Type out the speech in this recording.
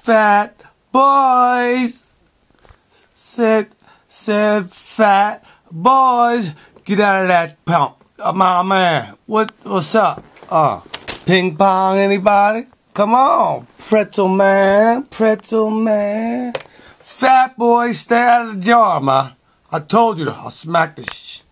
fat boys. Said fat boys. Get out of that pump. My man, what's up? Ping pong, anybody? Come on, pretzel man. Fat boy, stay out of the jar, ma. I told you to. I'll smack the